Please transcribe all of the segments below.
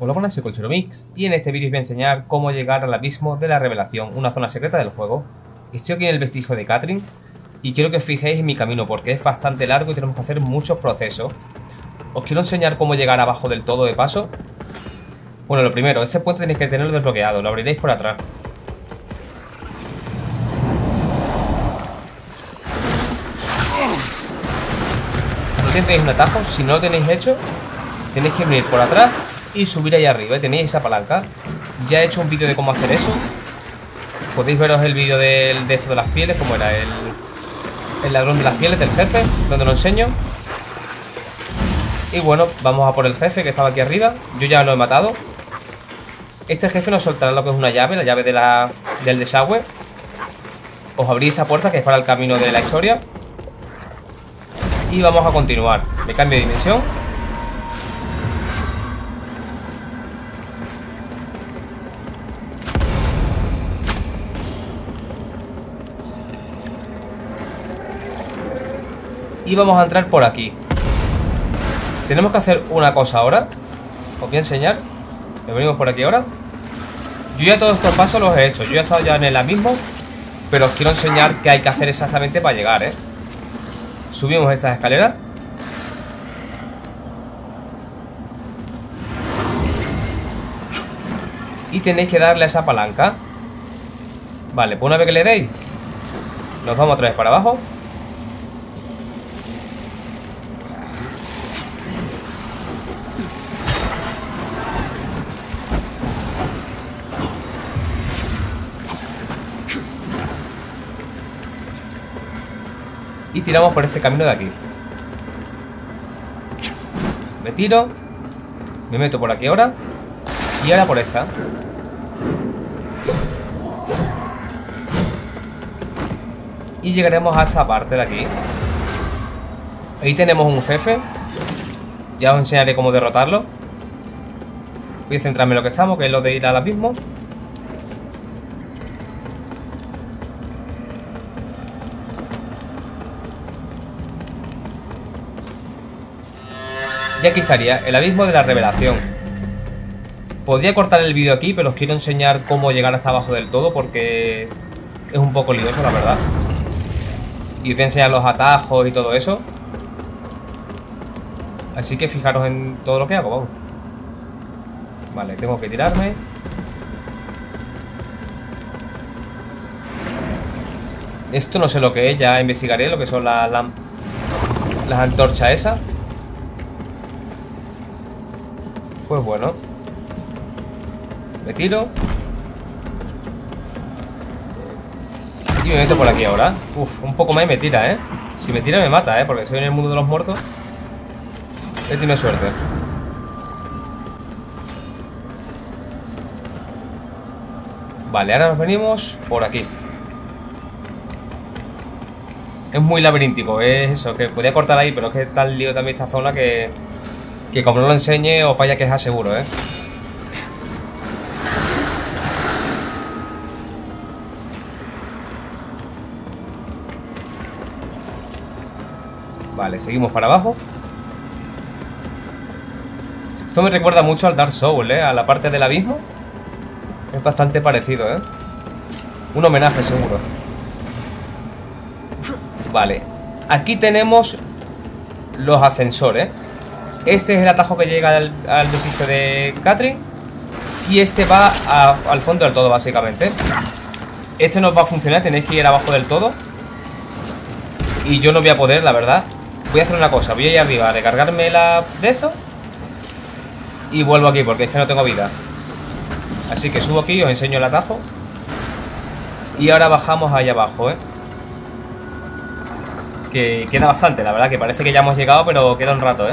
Hola, buenas, soy Colchero Mix y en este vídeo os voy a enseñar cómo llegar al abismo de la revelación, una zona secreta del juego. Estoy aquí en el vestigio de Catherine y quiero que os fijéis en mi camino porque es bastante largo y tenemos que hacer muchos procesos. Os quiero enseñar cómo llegar abajo del todo de paso. Bueno, lo primero, ese puente tenéis que tenerlo desbloqueado, lo abriréis por atrás. Aquí tenéis un atajo, si no lo tenéis hecho, tenéis que venir por atrás y subir ahí arriba, tenéis esa palanca. Ya he hecho un vídeo de cómo hacer eso. Podéis veros el vídeo de esto de las pieles, como era el ladrón de las pieles del jefe, donde lo enseño. Y bueno, vamos a por el jefe que estaba aquí arriba. Yo ya lo he matado. Este jefe nos soltará lo que es una llave, la llave del desagüe. Os abrís esa puerta que es para el camino de la historia. Y vamos a continuar. Me cambio de dimensión. Y vamos a entrar por aquí. Tenemos que hacer una cosa ahora. Os voy a enseñar. Me venimos por aquí ahora. Yo ya todos estos pasos los he hecho. Yo ya he estado ya en el mismo. Pero os quiero enseñar qué hay que hacer exactamente para llegar, Subimos estas escaleras. Y tenéis que darle a esa palanca. Vale, pues una vez que le deis, nos vamos otra vez para abajo. Y tiramos por ese camino de aquí. Me tiro. Me meto por aquí ahora. Y ahora por esa. Y llegaremos a esa parte de aquí. Ahí tenemos un jefe. Ya os enseñaré cómo derrotarlo. Voy a centrarme en lo que estamos, que es lo de ir al abismo. Y aquí estaría, el abismo de la revelación. Podría cortar el vídeo aquí, pero os quiero enseñar cómo llegar hasta abajo del todo, porque es un poco lioso, la verdad. Y os voy a enseñar los atajos y todo eso. Así que fijaros en todo lo que hago, vamos. Vale, tengo que tirarme. Esto no sé lo que es, ya investigaré lo que son las antorchas esas. Pues bueno. Me tiro. Y me meto por aquí ahora. Uf, un poco más y me tira, Si me tira me mata, porque soy en el mundo de los muertos. He tenido suerte. Vale, ahora nos venimos por aquí. Es muy laberíntico, es eso, que podía cortar ahí, pero es que está el lío también esta zona que como no lo enseñe os vaya a quejar seguro, Vale, seguimos para abajo. Esto me recuerda mucho al Dark Souls, a la parte del abismo. Es bastante parecido, Un homenaje seguro. Vale, aquí tenemos los ascensores. Este es el atajo que llega al vestigio de Catherine. Y este va al fondo del todo, básicamente. Este no va a funcionar, tenéis que ir abajo del todo. Y yo no voy a poder, la verdad. Voy a hacer una cosa, voy a ir arriba a recargarme de eso. Y vuelvo aquí, porque es que no tengo vida. Así que subo aquí, os enseño el atajo. Y ahora bajamos allá abajo, Que queda bastante, la verdad, que parece que ya hemos llegado, pero queda un rato,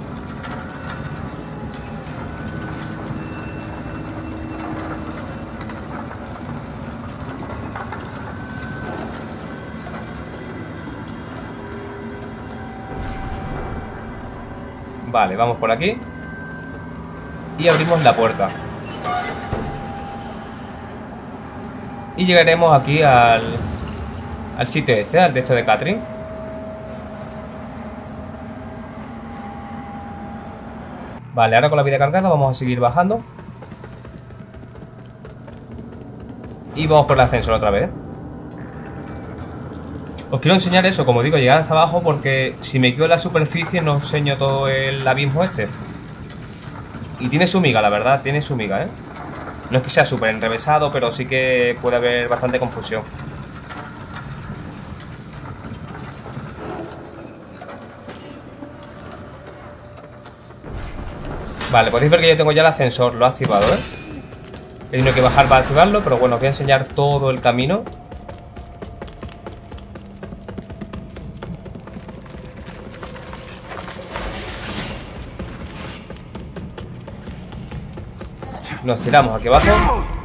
Vale, vamos por aquí. Y abrimos la puerta. Y llegaremos aquí al sitio al de esto de Catherine. Vale, ahora con la vida cargada vamos a seguir bajando. Y vamos por el ascensor otra vez. Os quiero enseñar eso, como digo, llegar hasta abajo, porque si me quedo en la superficie no enseño todo el abismo este. Y tiene su miga, la verdad, tiene su miga, ¿eh? No es que sea súper enrevesado, pero sí que puede haber bastante confusión. Vale, podéis ver que yo tengo ya el ascensor, lo he activado, ¿eh? He tenido que bajar para activarlo, pero bueno, os voy a enseñar todo el camino. Nos tiramos aquí abajo.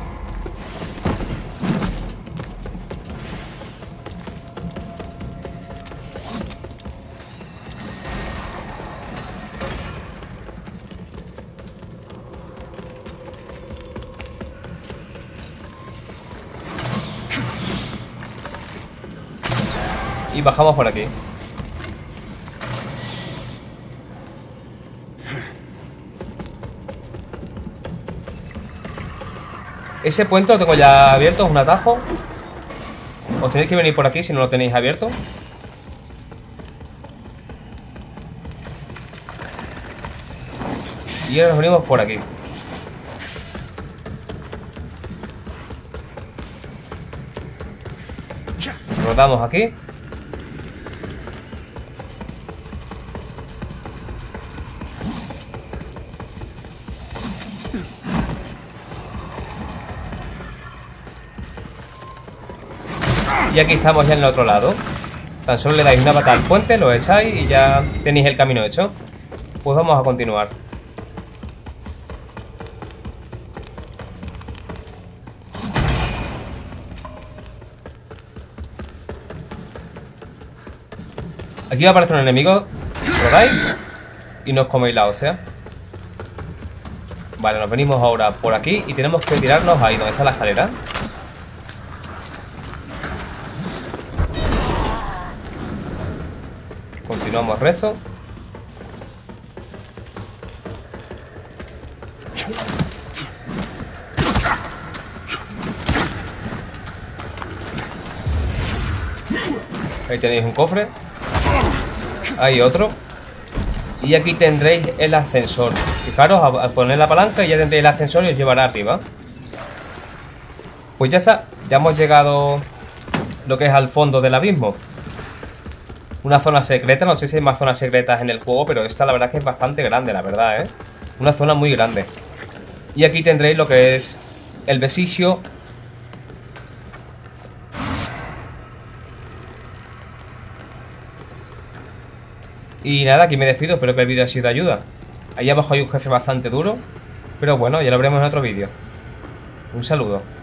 Y bajamos por aquí. Ese puente lo tengo ya abierto, es un atajo. Os tenéis que venir por aquí si no lo tenéis abierto. Y ahora nos venimos por aquí. Rodamos aquí. Y aquí estamos ya en el otro lado. Tan solo le dais una patada al puente, lo echáis y ya tenéis el camino hecho. Pues vamos a continuar. Aquí va a aparecer un enemigo. Rodáis y nos coméis la ósea. Vale, nos venimos ahora por aquí y tenemos que tirarnos ahí donde está la escalera. Continuamos recto. Ahí tenéis un cofre. Hay otro. Y aquí tendréis el ascensor. Fijaros, a poner la palanca y ya tendréis el ascensor y os llevará arriba. Pues ya está. Ya hemos llegado lo que es al fondo del abismo. Una zona secreta, no sé si hay más zonas secretas en el juego, pero esta la verdad es que es bastante grande, la verdad, ¿eh? Una zona muy grande. Y aquí tendréis lo que es el vestigio. Y nada, aquí me despido, espero que el vídeo haya sido de ayuda. Ahí abajo hay un jefe bastante duro, pero bueno, ya lo veremos en otro vídeo. Un saludo.